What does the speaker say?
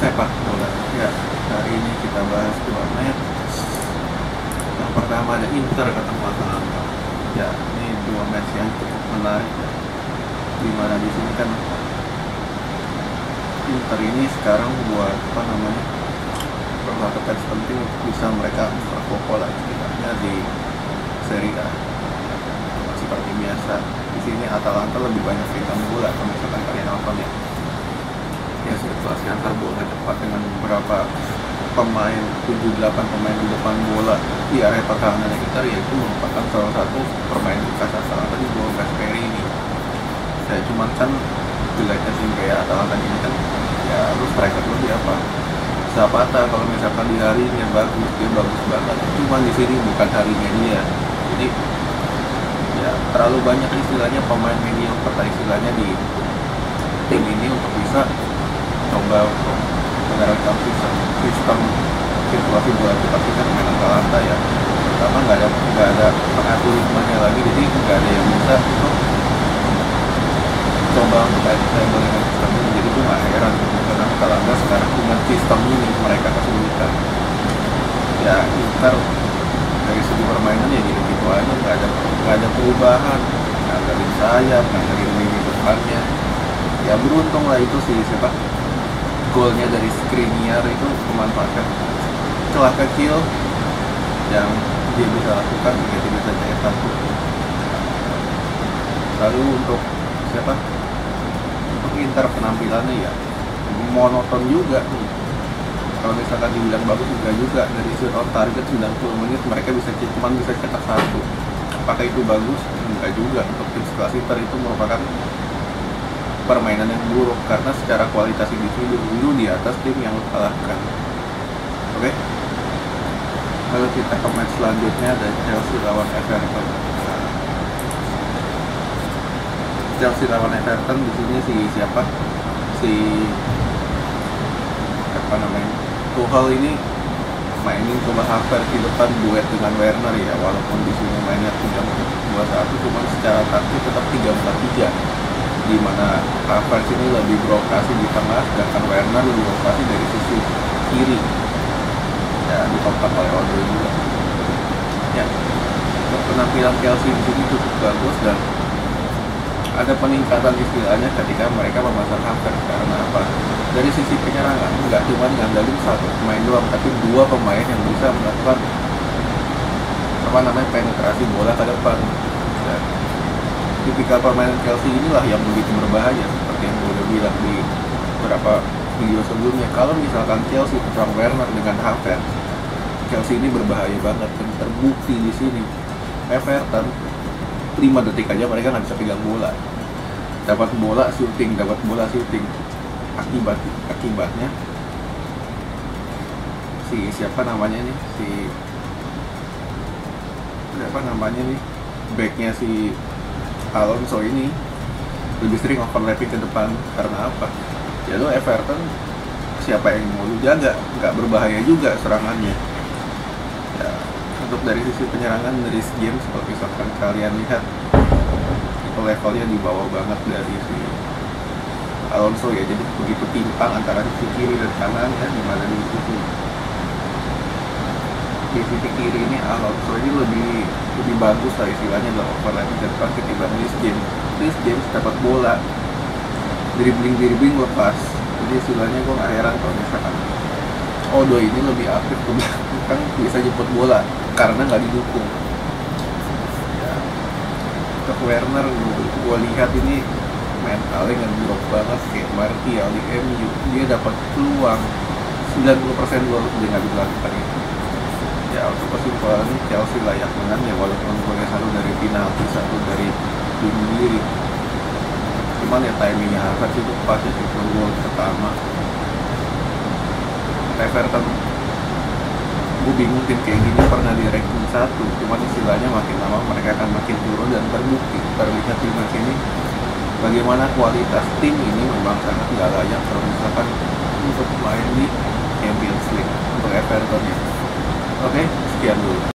sepak bola. Ya, hari ini kita bahas dua match. Yang pertama ada Inter ketemu Atalanta. Ya, ini dua match yang cukup menarik. Ya. Dimana di sini kan Inter ini sekarang buat berlaku penting untuk bisa mereka memperkokoh lagi setidaknya di Serie A. Seperti biasa, di sini Atalanta lebih banyak pegang bola kalau misalkan kalian nonton ya. Ya, situasi antar bola cepat dengan beberapa pemain 7-8 pemain di depan bola di area pertahanan Inter, yaitu merupakan salah satu permainan khas Atalanta di bawah Gasperi ini. Ya, cuman kan jeleknya sih kayak Atalanta ini kan ya lu striker lu di apa? Zapata kalau misalkan di hari ini bagus, dia bagus banget. Cuman di sini bukan harinya dia. Jadi ya terlalu banyak istilahnya pemain mediocre istilahnya di tim ini untuk bisa coba untuk menerapkan sistem situasi bola cepat kita dengan Atalanta ya. Pertama nggak ada pengaturnya lagi, jadi nggak ada yang bisa untuk coba untuk enable dengan sistem ini. Jadi itu nggak heran karena Atalanta sekarang dengan sistem ini mereka kesulitan. Ya Inter dari segi permainan ya gitu aja, nggak ada perubahan, nggak dari sayap, nggak dari lini depannya. Ya beruntung lah itu sih siapa golnya dari Skriniar itu memanfaatkan celah kecil yang dia bisa lakukan hingga dia bisa cetak satu. Lalu untuk siapa? Untuk Inter penampilannya ya monoton juga nih. Kalau misalkan dibilang bagus juga dari shoot on target 90 menit mereka cuma bisa cetak satu. Apakah itu bagus? Enggak juga. Untuk tim sekelas Inter itu merupakan permainan yang buruk karena secara kualitas individu dulu di atas tim yang kalahkan. Oke. Lalu kita ke match selanjutnya ada Chelsea lawan Everton. Chelsea lawan Everton di sini Tuchel ini mainin coba Havertz di depan duet dengan Werner ya, walaupun di sini mainnya 3-2-1 cuman secara taktik tetap 3-4-3 di mana Havertz ini lebih beroperasi di tengah sedangkan Werner lebih beroperasi dari sisi kiri ya, ditopang oleh Odoi juga ya. Untuk penampilan Chelsea di sini cukup bagus dan ada peningkatan istilahnya ketika mereka memasang Havertz. Karena apa? Dari sisi penyerangan nggak cuma ngandalin satu pemain doang, tapi dua pemain yang bisa melakukan penetrasi bola ke depan. Dan tipikal permainan Chelsea inilah yang begitu berbahaya seperti yang gue udah bilang di beberapa video sebelumnya. Kalau misalkan Chelsea perang Werner dengan Havertz, Chelsea ini berbahaya banget dan terbukti di sini. Everton 5 detik aja mereka nggak bisa pegang bola, dapat bola shooting, akibatnya backnya si Alonso ini lebih sering overlapping ke depan. Karena apa? Ya lo Everton siapa yang mau lu jaga, nggak berbahaya juga serangannya ya. Untuk dari sisi penyerangan dari James kalau misalkan kalian lihat itu levelnya di bawah banget dari si Alonso ya, jadi begitu timpang antara sisi kiri dan kanan ya, dimana di sisi kiri ini Alonso ini lebih bagus lah istilahnya dalam overlapping ke depan ketimbang Reece James dapat bola dribbling lepas, jadi istilahnya gue nggak heran kalau misalkan Odoi ini lebih aktif kan bisa jemput bola karena nggak didukung ya. Untuk Werner gue lihat ini mentalnya ngedrop banget kayak Martial di MU, dia dapat peluang 90% gol dia nggak bisa lakukan itu ya. Untuk kesimpulannya Chelsea layak menang ya, walaupun golnya satu dari penalti, satu dari bunuh diri. Cuman ya timingnya Havertz itu pas ya, itu gol pertama. Everton gue bingung, tim kayak gini pernah di ranking 1, cuman istilahnya makin lama mereka akan makin turun dan terbukti terlihat di match ini bagaimana kualitas tim ini memang sangat nggak layak kalau misalkan untuk main di Champions League untuk Everton ya. Oke, sekian dulu.